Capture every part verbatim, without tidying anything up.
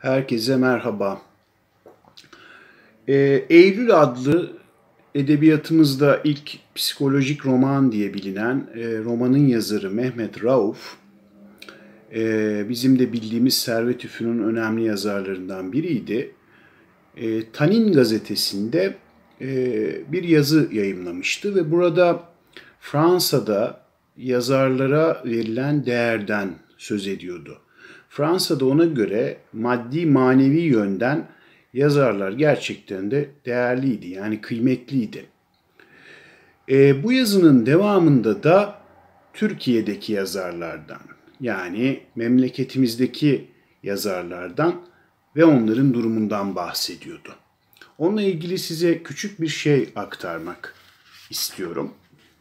Herkese merhaba. Ee, Eylül adlı edebiyatımızda ilk psikolojik roman diye bilinen e, romanın yazarı Mehmet Rauf, e, bizim de bildiğimiz Servet Üfün'ün önemli yazarlarından biriydi. E, Tanin gazetesinde e, bir yazı yayımlamıştı ve burada Fransa'da yazarlara verilen değerden söz ediyordu. Fransa'da ona göre maddi manevi yönden yazarlar gerçekten de değerliydi, yani kıymetliydi. E, bu yazının devamında da Türkiye'deki yazarlardan, yani memleketimizdeki yazarlardan ve onların durumundan bahsediyordu. Onunla ilgili size küçük bir şey aktarmak istiyorum.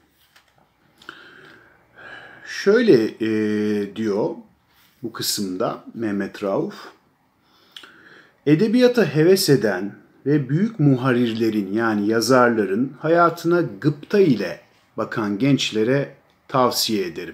Şöyle e, diyor bu kısımda Mehmet Rauf, edebiyata heves eden ve büyük muharirlerin yani yazarların hayatına gıpta ile bakan gençlere tavsiye ederim.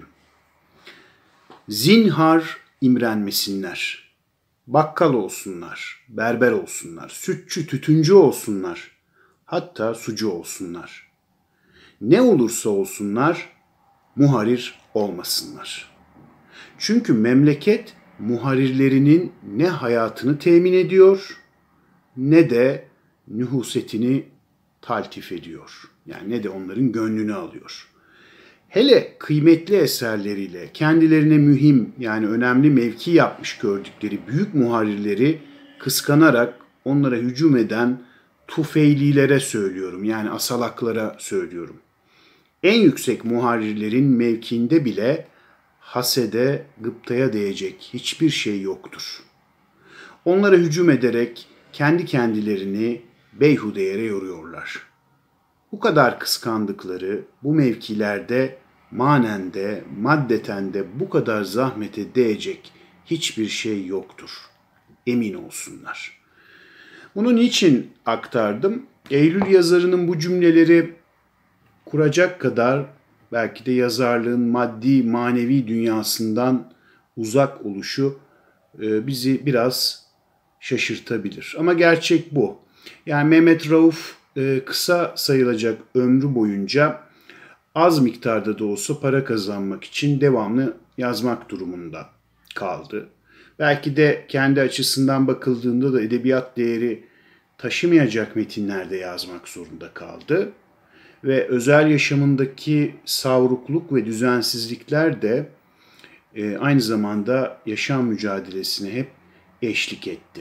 Zinhar imrenmesinler. Bakkal olsunlar, berber olsunlar, sütçü, tütüncü olsunlar, hatta sucu olsunlar. Ne olursa olsunlar, muharir olmasınlar. Çünkü memleket muharirlerinin ne hayatını temin ediyor ne de nühusetini taltif ediyor. Yani ne de onların gönlünü alıyor. Hele kıymetli eserleriyle kendilerine mühim yani önemli mevki yapmış gördükleri büyük muharirleri kıskanarak onlara hücum eden tufeylilere söylüyorum, yani asalaklara söylüyorum. En yüksek muharirlerin mevkiinde bile hasede, gıptaya değecek hiçbir şey yoktur. Onlara hücum ederek kendi kendilerini beyhude yere yoruyorlar. Bu kadar kıskandıkları bu mevkilerde manen de maddeten de bu kadar zahmete değecek hiçbir şey yoktur. Emin olsunlar. Bunu niçin aktardım? Eylül yazarının bu cümleleri kuracak kadar belki de yazarlığın maddi manevi dünyasından uzak oluşu bizi biraz şaşırtabilir. Ama gerçek bu. Yani Mehmet Rauf kısa sayılacak ömrü boyunca az miktarda da olsa para kazanmak için devamlı yazmak durumunda kaldı. Belki de kendi açısından bakıldığında da edebiyat değeri taşımayacak metinlerde yazmak zorunda kaldı. Ve özel yaşamındaki savrukluk ve düzensizlikler de e, aynı zamanda yaşam mücadelesine hep eşlik etti.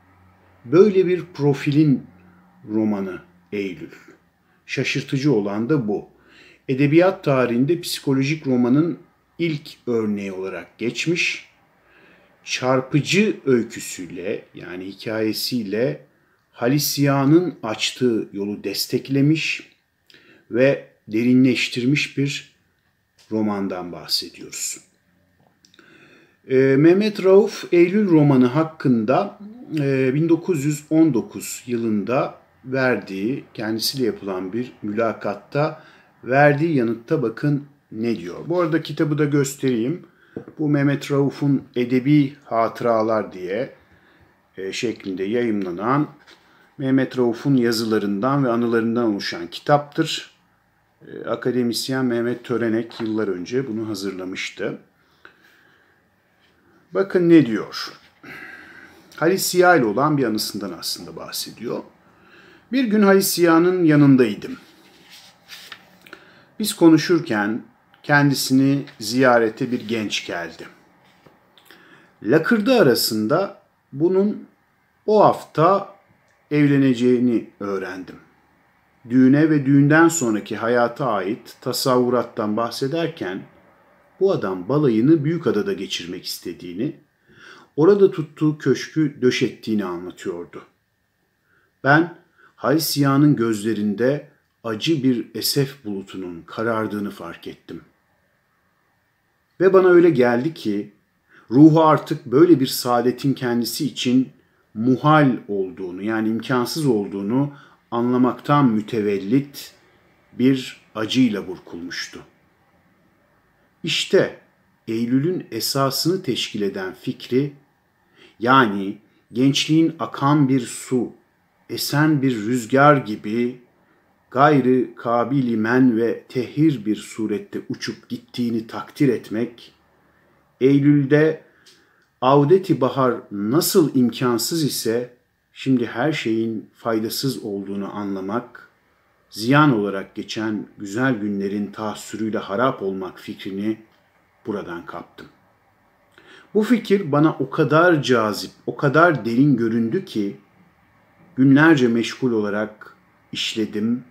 Böyle bir profilin romanı Eylül. Şaşırtıcı olan da bu. Edebiyat tarihinde psikolojik romanın ilk örneği olarak geçmiş, çarpıcı öyküsüyle yani hikayesiyle Halis Ziya'nın açtığı yolu desteklemiş ve derinleştirmiş bir romandan bahsediyoruz. Ee, Mehmet Rauf Eylül romanı hakkında e, bin dokuz yüz on dokuz yılında verdiği, kendisiyle yapılan bir mülakatta verdiği yanıtta bakın ne diyor. Bu arada kitabı da göstereyim. Bu Mehmet Rauf'un Edebi Hatıralar diye e, şeklinde yayımlanan Mehmet Rauf'un yazılarından ve anılarından oluşan kitaptır. E, akademisyen Mehmet Törenek yıllar önce bunu hazırlamıştı. Bakın ne diyor. Halis Ziya ile olan bir anısından aslında bahsediyor. Bir gün Halis Ziya'nın yanındaydım. Biz konuşurken kendisini ziyarete bir genç geldi. Lakırdı arasında bunun o hafta evleneceğini öğrendim. Düğüne ve düğünden sonraki hayata ait tasavvurattan bahsederken bu adam balayını Büyükada'da geçirmek istediğini, orada tuttuğu köşkü döşettiğini anlatıyordu. Ben Halis Ziya'nın gözlerinde acı bir esef bulutunun karardığını fark ettim. Ve bana öyle geldi ki ruhu artık böyle bir saadetin kendisi için muhal olduğunu, yani imkansız olduğunu anlamaktan mütevellit bir acıyla burkulmuştu. İşte Eylül'ün esasını teşkil eden fikri, yani gençliğin akan bir su, esen bir rüzgar gibi gayrı kabili men ve tehir bir surette uçup gittiğini takdir etmek, Eylül'de avdet-i bahar nasıl imkansız ise şimdi her şeyin faydasız olduğunu anlamak, ziyan olarak geçen güzel günlerin tahassürüyle harap olmak fikrini buradan kaptım. Bu fikir bana o kadar cazip, o kadar derin göründü ki günlerce meşgul olarak işledim,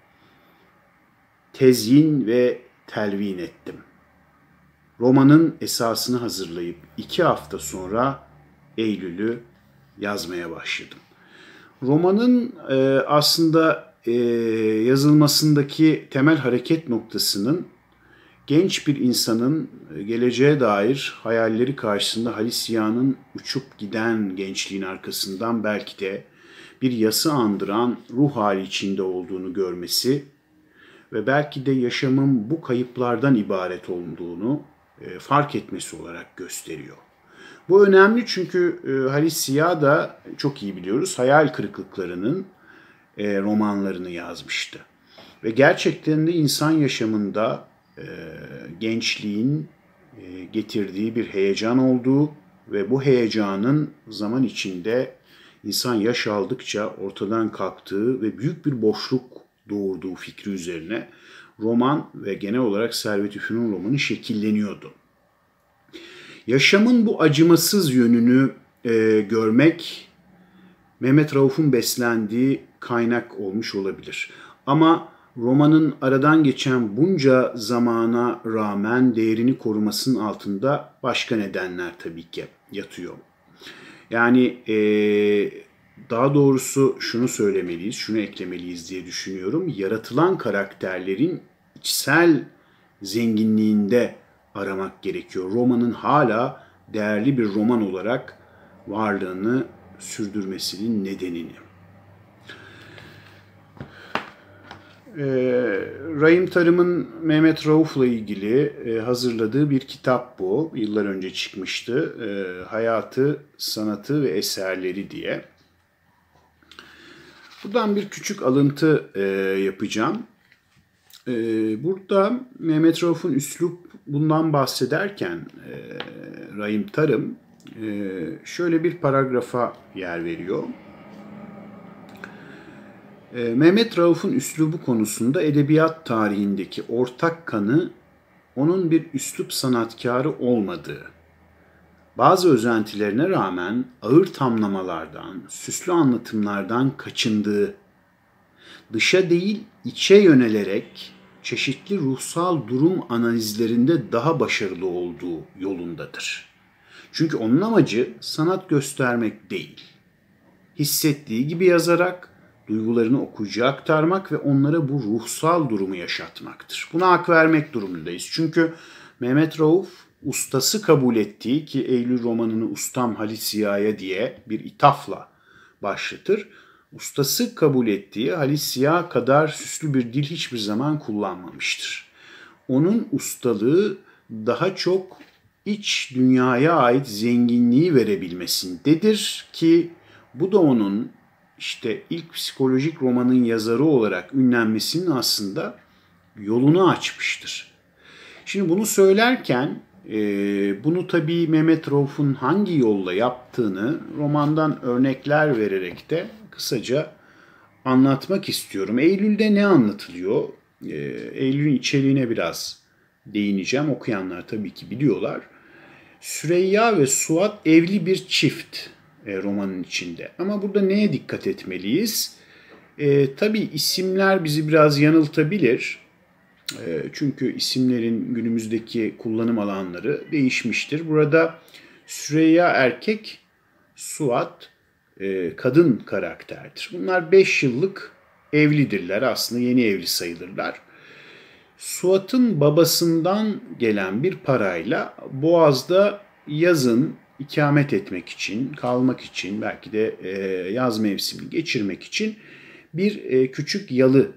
tezyin ve telvin ettim. Romanın esasını hazırlayıp iki hafta sonra Eylül'ü yazmaya başladım. Romanın e, aslında e, yazılmasındaki temel hareket noktasının genç bir insanın geleceğe dair hayalleri karşısında Halis Ziya'nın uçup giden gençliğin arkasından belki de bir yası andıran ruh hali içinde olduğunu görmesi ve belki de yaşamın bu kayıplardan ibaret olduğunu e, fark etmesi olarak gösteriyor. Bu önemli çünkü e, Halis Ziya da çok iyi biliyoruz hayal kırıklıklarının e, romanlarını yazmıştı. Ve gerçekten de insan yaşamında e, gençliğin e, getirdiği bir heyecan olduğu ve bu heyecanın zaman içinde insan yaş aldıkça ortadan kalktığı ve büyük bir boşluk doğurduğu fikri üzerine roman ve genel olarak Servet-i Fünun romanı şekilleniyordu. Yaşamın bu acımasız yönünü e, görmek Mehmet Rauf'un beslendiği kaynak olmuş olabilir. Ama romanın aradan geçen bunca zamana rağmen değerini korumasının altında başka nedenler tabii ki yatıyor. Yani e, daha doğrusu şunu söylemeliyiz, şunu eklemeliyiz diye düşünüyorum. Yaratılan karakterlerin içsel zenginliğinde aramak gerekiyor. Romanın hala değerli bir roman olarak varlığını sürdürmesinin nedenini. Ee, Rahim Tarım'ın Mehmet Rauf'la ilgili e, hazırladığı bir kitap bu. Yıllar önce çıkmıştı. E, Hayatı, Sanatı ve Eserleri diye. Buradan bir küçük alıntı e, yapacağım. E, burada Mehmet Rauf'un üslup bundan bahsederken e, Rahim Tarım e, şöyle bir paragrafa yer veriyor. Mehmet Rauf'un üslubu konusunda edebiyat tarihindeki ortak kanı onun bir üslup sanatkarı olmadığı, bazı özentilerine rağmen ağır tamlamalardan, süslü anlatımlardan kaçındığı, dışa değil içe yönelerek çeşitli ruhsal durum analizlerinde daha başarılı olduğu yolundadır. Çünkü onun amacı sanat göstermek değil, hissettiği gibi yazarak, duygularını okuyucuya aktarmak ve onlara bu ruhsal durumu yaşatmaktır. Buna hak vermek durumundayız. Çünkü Mehmet Rauf ustası kabul ettiği ki Eylül romanını ustam Halis Ziya'ya diye bir ithafla başlatır. Ustası kabul ettiği Halis Ziya kadar süslü bir dil hiçbir zaman kullanmamıştır. Onun ustalığı daha çok iç dünyaya ait zenginliği verebilmesindedir ki bu da onun İşte ilk psikolojik romanın yazarı olarak ünlenmesinin aslında yolunu açmıştır. Şimdi bunu söylerken e, bunu tabii Mehmet Rauf'un hangi yolla yaptığını romandan örnekler vererek de kısaca anlatmak istiyorum. Eylül'de ne anlatılıyor? E, Eylül'ün içeriğine biraz değineceğim. Okuyanlar tabii ki biliyorlar. Süreyya ve Suat evli bir çift. E, romanın içinde. Ama burada neye dikkat etmeliyiz? E, tabii isimler bizi biraz yanıltabilir. E, çünkü isimlerin günümüzdeki kullanım alanları değişmiştir. Burada Süreyya erkek, Suat e, kadın karakterdir. Bunlar beş yıllık evlidirler. Aslında yeni evli sayılırlar. Suat'ın babasından gelen bir parayla Boğaz'da yazın ikamet etmek için, kalmak için, belki de e, yaz mevsimini geçirmek için bir e, küçük yalı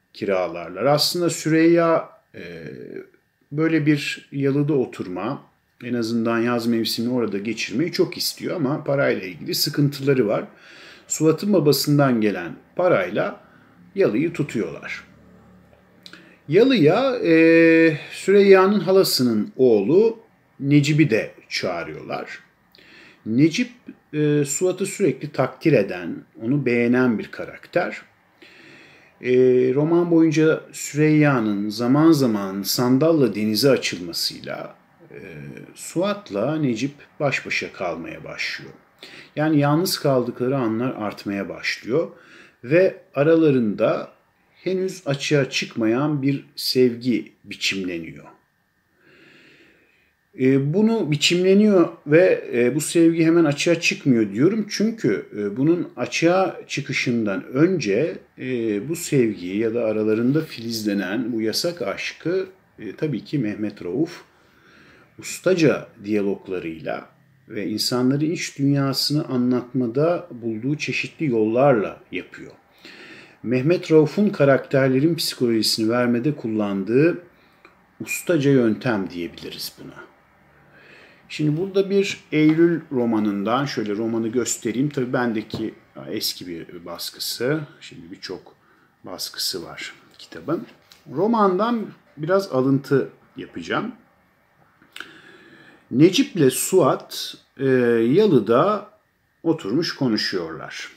kiralarlar. Aslında Süreyya e, böyle bir yalıda oturma, En azından yaz mevsimini orada geçirmeyi çok istiyor ama parayla ilgili sıkıntıları var. Suat'ın babasından gelen parayla Yalı'yı tutuyorlar. Yalı'ya e, Süreyya'nın halasının oğlu Necip'i de çağırıyorlar. Necip e, Suat'ı sürekli takdir eden, onu beğenen bir karakter. E, roman boyunca Süreyya'nın zaman zaman sandalla denize açılmasıyla e, Suat'la Necip baş başa kalmaya başlıyor. Yani yalnız kaldıkları anlar artmaya başlıyor ve aralarında henüz açığa çıkmayan bir sevgi biçimleniyor. E, bunu biçimleniyor ve e, bu sevgi hemen açığa çıkmıyor diyorum. Çünkü e, bunun açığa çıkışından önce e, bu sevgiyi ya da aralarında filizlenen bu yasak aşkı e, tabii ki Mehmet Rauf ustaca diyaloglarıyla ve insanların iç dünyasını anlatmada bulduğu çeşitli yollarla yapıyor. Mehmet Rauf'un karakterlerin psikolojisini vermede kullandığı ustaca yöntem diyebiliriz buna. Şimdi burada bir Eylül romanından şöyle romanı göstereyim. Tabii bendeki eski bir baskısı. Şimdi birçok baskısı var kitabın. Romandan biraz alıntı yapacağım. Necip'le Suat e, Yalı'da oturmuş konuşuyorlar.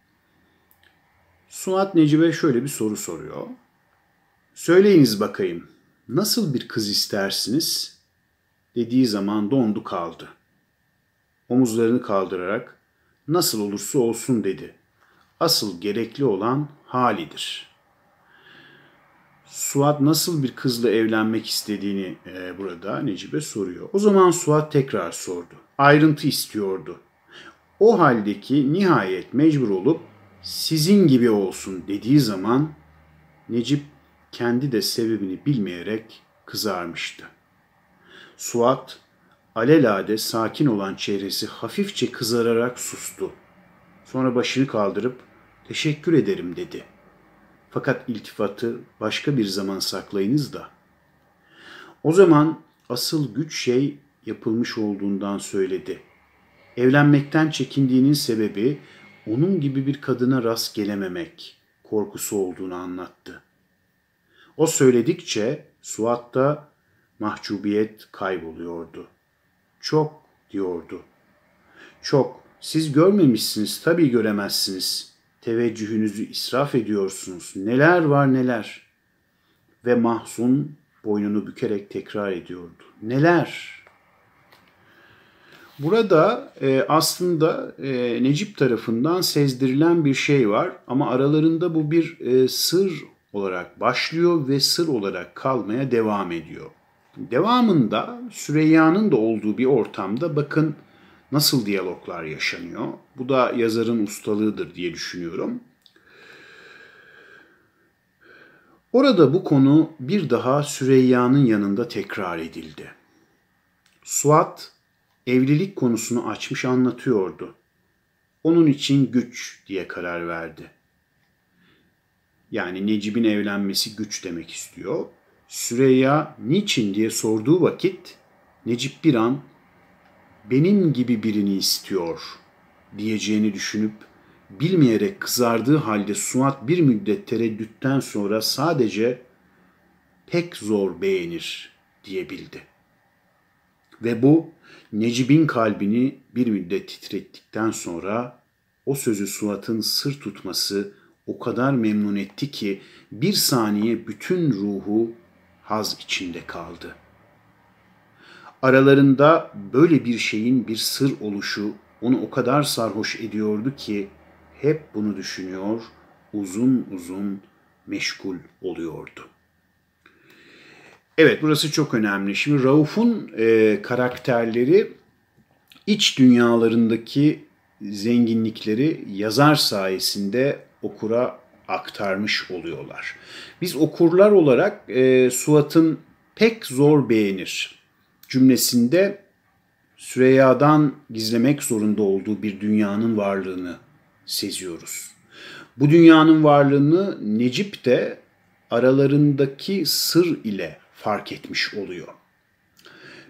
Suat Necip'e şöyle bir soru soruyor. Söyleyiniz bakayım, nasıl bir kız istersiniz? Dediği zaman dondu kaldı. Omuzlarını kaldırarak nasıl olursa olsun dedi. Asıl gerekli olan halidir. Suat nasıl bir kızla evlenmek istediğini e, burada Necip'e soruyor. O zaman Suat tekrar sordu. Ayrıntı istiyordu. O haldeki nihayet mecbur olup sizin gibi olsun dediği zaman Necip kendi de sebebini bilmeyerek kızarmıştı. Suat alelade sakin olan çehresi hafifçe kızararak sustu. Sonra başını kaldırıp teşekkür ederim dedi. Fakat iltifatı başka bir zaman saklayınız da. O zaman asıl güç şey yapılmış olduğundan söyledi. Evlenmekten çekindiğinin sebebi onun gibi bir kadına rast gelememek korkusu olduğunu anlattı. O söyledikçe Suat'ta mahcubiyet kayboluyordu. Çok diyordu. Çok, siz görmemişsiniz, tabii göremezsiniz. Teveccühünüzü israf ediyorsunuz. Neler var neler. Ve Mahzun boynunu bükerek tekrar ediyordu. Neler? Burada e, aslında e, Necip tarafından sezdirilen bir şey var ama aralarında bu bir e, sır olarak başlıyor ve sır olarak kalmaya devam ediyor. Devamında Süreyya'nın da olduğu bir ortamda bakın nasıl diyaloglar yaşanıyor. Bu da yazarın ustalığıdır diye düşünüyorum. Orada bu konu bir daha Süreyya'nın yanında tekrar edildi. Suat evlilik konusunu açmış anlatıyordu. Onun için güç diye karar verdi. Yani Necip'in evlenmesi güç demek istiyor. Süreyya niçin diye sorduğu vakit Necip bir an benim gibi birini istiyor diyeceğini düşünüp bilmeyerek kızardığı halde Suat bir müddet tereddütten sonra sadece pek zor beğenir diyebildi. Ve bu Necip'in kalbini bir müddet titrettikten sonra o sözü Suat'ın sır tutması o kadar memnun etti ki bir saniye bütün ruhu haz içinde kaldı. Aralarında böyle bir şeyin bir sır oluşu onu o kadar sarhoş ediyordu ki hep bunu düşünüyor, uzun uzun meşgul oluyordu. Evet, burası çok önemli. Şimdi Rauf'un e, karakterleri iç dünyalarındaki zenginlikleri yazar sayesinde okura aktarmış oluyorlar. Biz okurlar olarak e, Suat'ın pek zor beğenir cümlesinde Süreyya'dan gizlemek zorunda olduğu bir dünyanın varlığını seziyoruz. Bu dünyanın varlığını Necip de aralarındaki sır ile fark etmiş oluyor.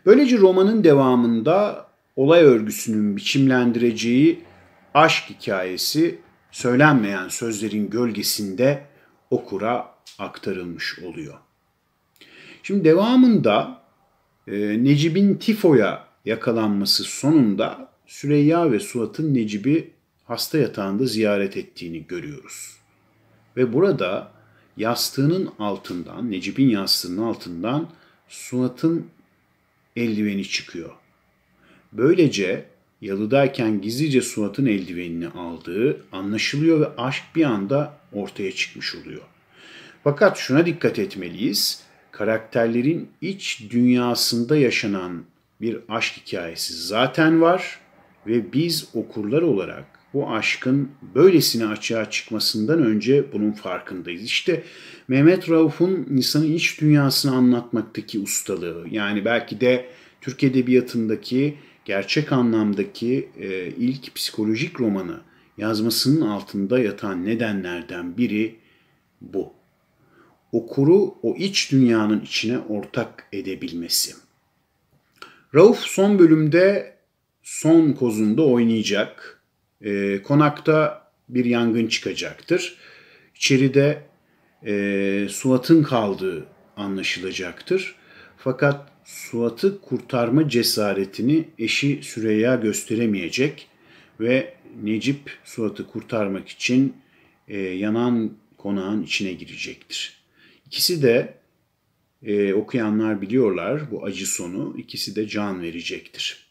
Böylece romanın devamında olay örgüsünün biçimlendireceği aşk hikayesi söylenmeyen sözlerin gölgesinde okura aktarılmış oluyor. Şimdi devamında e, Necip'in tifoya yakalanması sonunda Süreyya ve Suat'ın Necip'i hasta yatağında ziyaret ettiğini görüyoruz. Ve burada yastığının altından, Necip'in yastığının altından Suat'ın eldiveni çıkıyor. Böylece yalıdayken gizlice Suat'ın eldivenini aldığı anlaşılıyor ve aşk bir anda ortaya çıkmış oluyor. Fakat şuna dikkat etmeliyiz. Karakterlerin iç dünyasında yaşanan bir aşk hikayesi zaten var ve biz okurlar olarak bu aşkın böylesine açığa çıkmasından önce bunun farkındayız. İşte Mehmet Rauf'un insanın iç dünyasını anlatmaktaki ustalığı, yani belki de Türk Edebiyatı'ndaki gerçek anlamdaki e, ilk psikolojik romanı yazmasının altında yatan nedenlerden biri bu. Okuru o iç dünyanın içine ortak edebilmesi. Rauf son bölümde son kozunda oynayacak. E, konakta bir yangın çıkacaktır. İçeride e, Suat'ın kaldığı anlaşılacaktır. Fakat Suat'ı kurtarma cesaretini eşi Süreyya gösteremeyecek ve Necip Suat'ı kurtarmak için e, yanan konağın içine girecektir. İkisi de e, okuyanlar biliyorlar bu acı sonu, ikisi de can verecektir.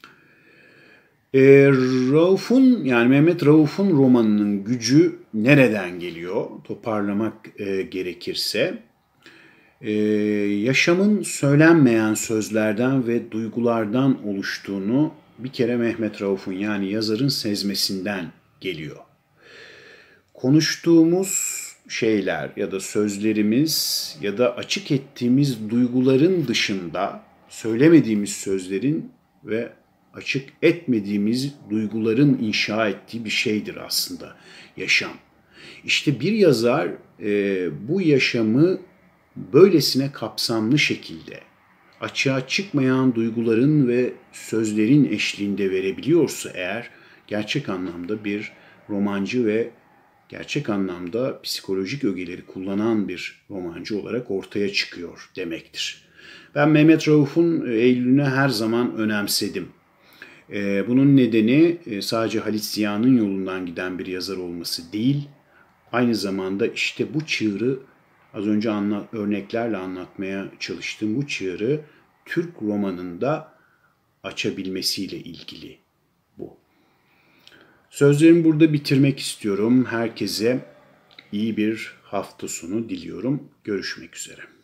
E, Rauf'un yani Mehmet Rauf'un romanının gücü nereden geliyor? Toparlamak e, gerekirse, e, yaşamın söylenmeyen sözlerden ve duygulardan oluştuğunu bir kere Mehmet Rauf'un yani yazarın sezmesinden geliyor. Konuştuğumuz şeyler ya da sözlerimiz ya da açık ettiğimiz duyguların dışında söylemediğimiz sözlerin ve açık etmediğimiz duyguların inşa ettiği bir şeydir aslında yaşam. İşte bir yazar e, bu yaşamı böylesine kapsamlı şekilde açığa çıkmayan duyguların ve sözlerin eşliğinde verebiliyorsa eğer gerçek anlamda bir romancı ve gerçek anlamda psikolojik ögeleri kullanan bir romancı olarak ortaya çıkıyor demektir. Ben Mehmet Rauf'un Eylül'ünü her zaman önemsedim. Bunun nedeni sadece Halit Ziya'nın yolundan giden bir yazar olması değil, aynı zamanda işte bu çığırı az önce anla, örneklerle anlatmaya çalıştığım bu çığırı Türk romanında açabilmesiyle ilgili bu. Sözlerimi burada bitirmek istiyorum. Herkese iyi bir hafta sonu diliyorum. Görüşmek üzere.